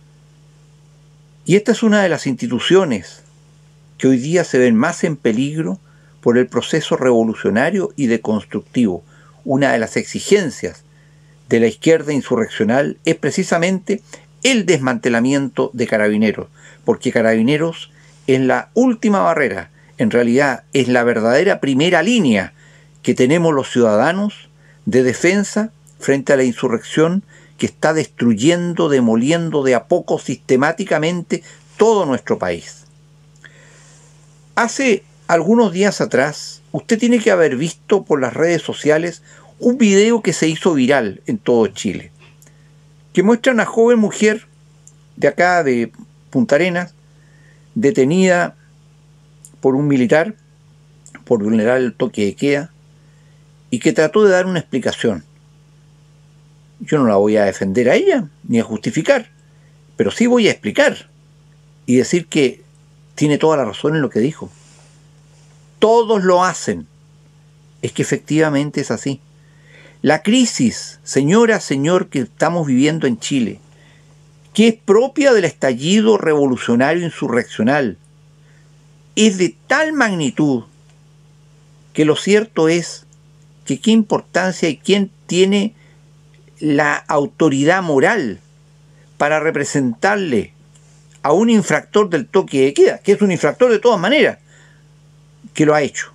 Y esta es una de las instituciones que hoy día se ven más en peligro por el proceso revolucionario y deconstructivo. Una de las exigencias de la izquierda insurreccional es precisamente el desmantelamiento de Carabineros, porque Carabineros es la última barrera, en realidad es la verdadera primera línea que tenemos los ciudadanos de defensa frente a la insurrección que está destruyendo, demoliendo de a poco sistemáticamente todo nuestro país. Hace algunos días atrás, usted tiene que haber visto por las redes sociales un video que se hizo viral en todo Chile, que muestra a una joven mujer de acá de Punta Arenas, detenida por un militar por vulnerar el toque de queda y que trató de dar una explicación. Yo no la voy a defender a ella ni a justificar, pero sí voy a explicar y decir que tiene toda la razón en lo que dijo. Todos lo hacen. Es que efectivamente es así. La crisis, señora, señor, que estamos viviendo en Chile, que es propia del estallido revolucionario insurreccional, es de tal magnitud que lo cierto es que qué importancia y quién tiene la autoridad moral para representarle a un infractor del toque de queda, que es un infractor de todas maneras, que lo ha hecho.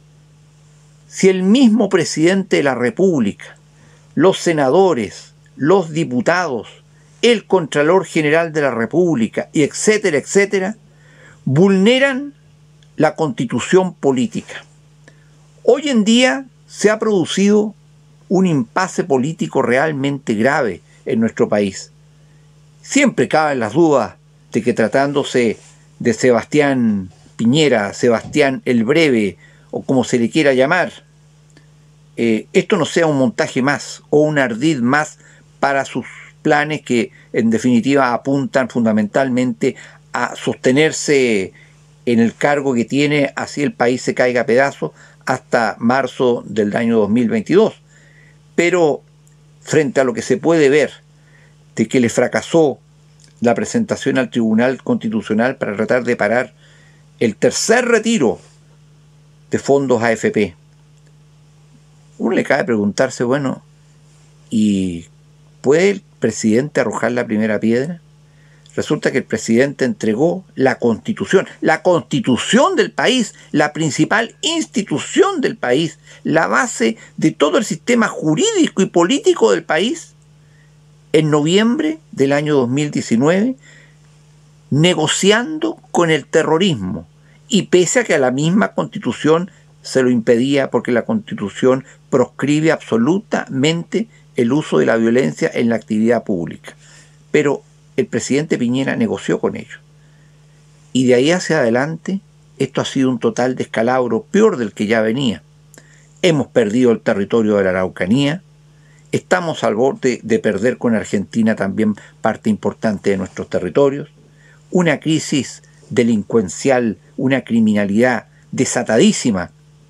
Si el mismo presidente de la República, los senadores, los diputados, el Contralor General de la República, y etcétera, etcétera, vulneran la Constitución política. Hoy en día se ha producido un impasse político realmente grave en nuestro país. Siempre caben las dudas de que tratándose de Sebastián Piñera, Sebastián el Breve, o como se le quiera llamar, eh, esto no sea un montaje más o un ardid más para sus planes que en definitiva apuntan fundamentalmente a sostenerse en el cargo que tiene, así el país se caiga a pedazos hasta marzo del año dos mil veintidós. Pero frente a lo que se puede ver de que le fracasó la presentación al Tribunal Constitucional para tratar de parar el tercer retiro de fondos A F P, uno le cabe preguntarse, bueno, ¿y puede el presidente arrojar la primera piedra? Resulta que el presidente entregó la Constitución, la Constitución del país, la principal institución del país, la base de todo el sistema jurídico y político del país, en noviembre del año dos mil diecinueve, negociando con el terrorismo, y pese a que a la misma Constitución se lo impedía, porque la Constitución proscribe absolutamente el uso de la violencia en la actividad pública. Pero el presidente Piñera negoció con ellos. Y de ahí hacia adelante, esto ha sido un total descalabro, peor del que ya venía. Hemos perdido el territorio de la Araucanía, estamos al borde de perder con Argentina también parte importante de nuestros territorios, una crisis delincuencial, una criminalidad desatadísima,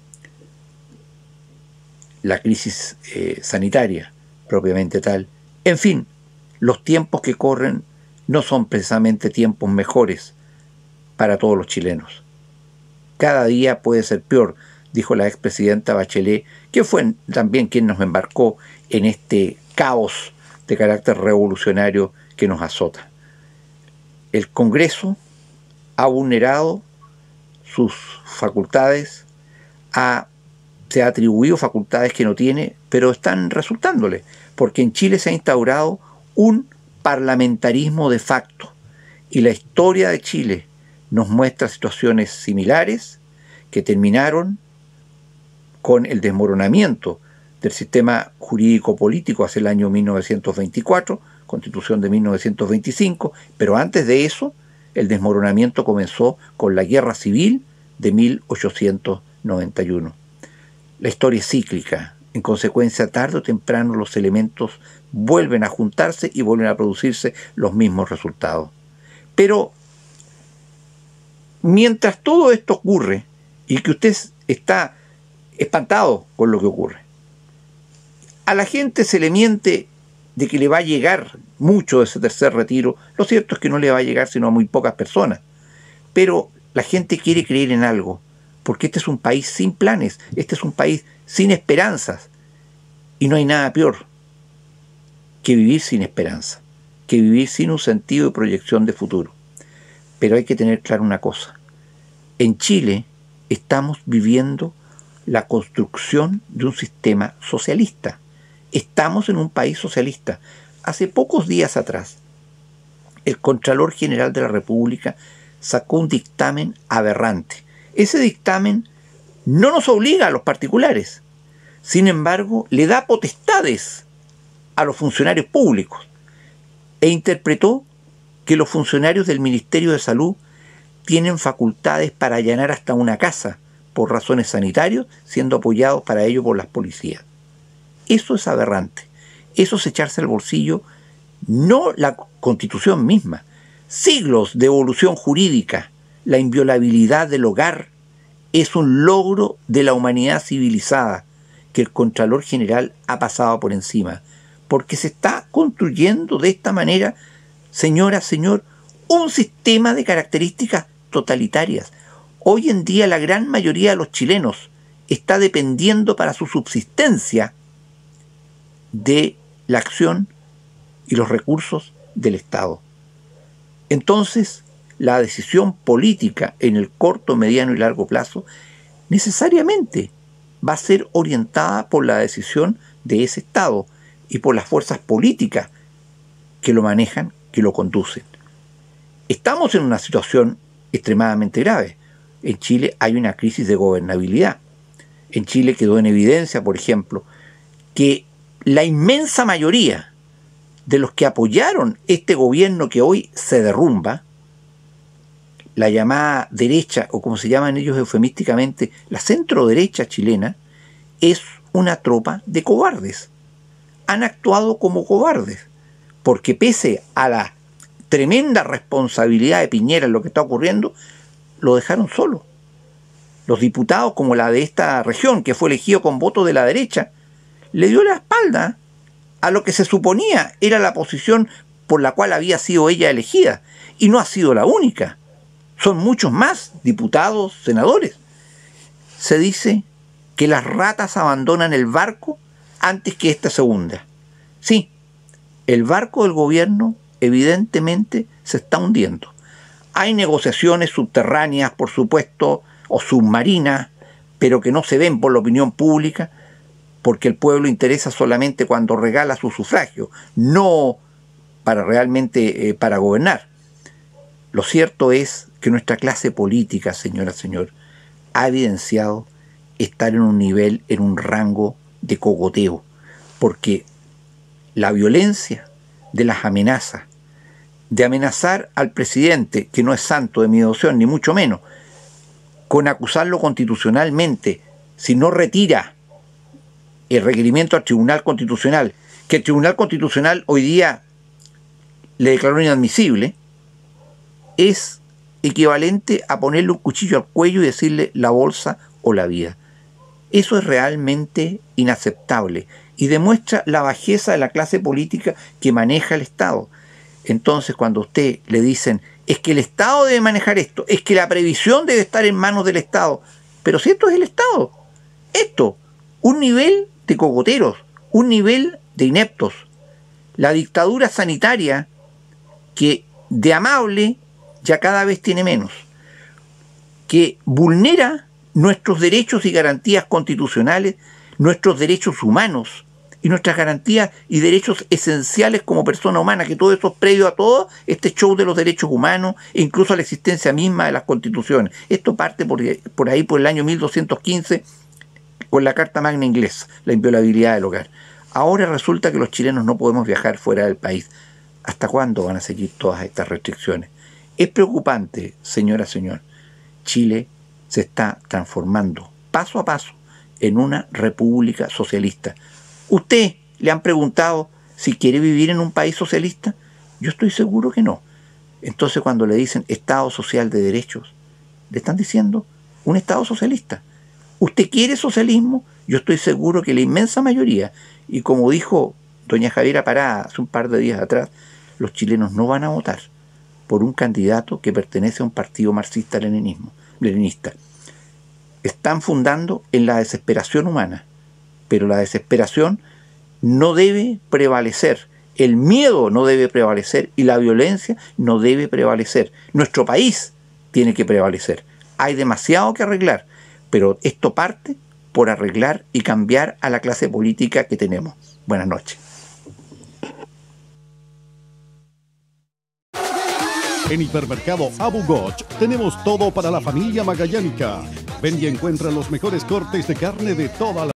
la crisis eh, sanitaria propiamente tal. En fin, los tiempos que corren no son precisamente tiempos mejores para todos los chilenos. Cada día puede ser peor, dijo la expresidenta Bachelet, que fue también quien nos embarcó en este caos de carácter revolucionario que nos azota. El Congreso ha vulnerado sus facultades, ha, se ha atribuido facultades que no tiene, pero están resultándole, porque en Chile se ha instaurado un parlamentarismo de facto, y la historia de Chile nos muestra situaciones similares que terminaron con el desmoronamiento del sistema jurídico político hacia el año mil novecientos veinticuatro, Constitución de mil novecientos veinticinco, pero antes de eso el desmoronamiento comenzó con la Guerra Civil de mil ochocientos noventa y uno. La historia es cíclica, en consecuencia tarde o temprano los elementos vuelven a juntarse y vuelven a producirse los mismos resultados. Pero mientras todo esto ocurre y que usted está espantado con lo que ocurre, a la gente se le miente de que le va a llegar mucho de ese tercer retiro. Lo cierto es que no le va a llegar sino a muy pocas personas, pero la gente quiere creer en algo, porque este es un país sin planes, este es un país sin esperanzas, y no hay nada peor que vivir sin esperanza, que vivir sin un sentido de proyección de futuro. Pero hay que tener claro una cosa: en Chile estamos viviendo la construcción de un sistema socialista. Estamos en un país socialista. Hace pocos días atrás, el Contralor General de la República sacó un dictamen aberrante. Ese dictamen no nos obliga a los particulares, sin embargo, le da potestades a los funcionarios públicos e interpretó que los funcionarios del Ministerio de Salud tienen facultades para allanar hasta una casa por razones sanitarias, siendo apoyados para ello por las policías. Eso es aberrante. Eso es echarse al bolsillo no la Constitución misma, siglos de evolución jurídica. La inviolabilidad del hogar es un logro de la humanidad civilizada que el Contralor General ha pasado por encima, porque se está construyendo de esta manera, señora, señor, un sistema de características totalitarias. Hoy en día la gran mayoría de los chilenos está dependiendo para su subsistencia de la acción y los recursos del Estado. Entonces, la decisión política en el corto, mediano y largo plazo necesariamente va a ser orientada por la decisión de ese Estado y por las fuerzas políticas que lo manejan, que lo conducen. Estamos en una situación extremadamente grave. En Chile hay una crisis de gobernabilidad. En Chile quedó en evidencia, por ejemplo, que la inmensa mayoría de los que apoyaron este gobierno que hoy se derrumba, la llamada derecha, o como se llaman ellos eufemísticamente, la centro-derecha chilena, es una tropa de cobardes. Han actuado como cobardes, porque pese a la tremenda responsabilidad de Piñera en lo que está ocurriendo, lo dejaron solo. Los diputados, como la de esta región, que fue elegido con votos de la derecha, le dio la espalda a lo que se suponía era la posición por la cual había sido ella elegida, y no ha sido la única. Son muchos más diputados, senadores. Se dice que las ratas abandonan el barco antes que ésta se hunda. Sí, el barco del gobierno evidentemente se está hundiendo. Hay negociaciones subterráneas, por supuesto, o submarinas, pero que no se ven por la opinión pública, porque el pueblo interesa solamente cuando regala su sufragio, no para realmente eh, para gobernar. Lo cierto es que nuestra clase política, señora, señor, ha evidenciado estar en un nivel, en un rango de cogoteo, porque la violencia de las amenazas, de amenazar al presidente, que no es santo de mi devoción, ni mucho menos, con acusarlo constitucionalmente, si no retira el requerimiento al Tribunal Constitucional, que el Tribunal Constitucional hoy día le declaró inadmisible, es equivalente a ponerle un cuchillo al cuello y decirle la bolsa o la vida. Eso es realmente inaceptable y demuestra la bajeza de la clase política que maneja el Estado. Entonces, cuando a usted le dicen, es que el Estado debe manejar esto, es que la previsión debe estar en manos del Estado, pero si esto es el Estado, esto, un nivel de cogoteros, un nivel de ineptos, la dictadura sanitaria que de amable ya cada vez tiene menos, que vulnera nuestros derechos y garantías constitucionales, nuestros derechos humanos y nuestras garantías y derechos esenciales como persona humana, que todo eso es previo a todo este show de los derechos humanos e incluso a la existencia misma de las constituciones. Esto parte por, por ahí por el año mil doscientos quince con la Carta Magna inglesa, la inviolabilidad del hogar. Ahora resulta que los chilenos no podemos viajar fuera del país. ¿Hasta cuándo van a seguir todas estas restricciones? Es preocupante, señora, señor. Chile se está transformando paso a paso en una república socialista. ¿Usted le han preguntado si quiere vivir en un país socialista? Yo estoy seguro que no. Entonces, cuando le dicen Estado Social de Derechos, le están diciendo un Estado socialista. ¿Usted quiere socialismo? Yo estoy seguro que la inmensa mayoría, y como dijo doña Javiera Parada hace un par de días atrás, los chilenos no van a votar por un candidato que pertenece a un partido marxista-leninismo, leninista. Están fundando en la desesperación humana, pero la desesperación no debe prevalecer, el miedo no debe prevalecer y la violencia no debe prevalecer. Nuestro país tiene que prevalecer. Hay demasiado que arreglar, pero esto parte por arreglar y cambiar a la clase política que tenemos. Buenas noches. En Hipermercado Abu Goch tenemos todo para la familia magallánica. Ven y encuentra los mejores cortes de carne de toda la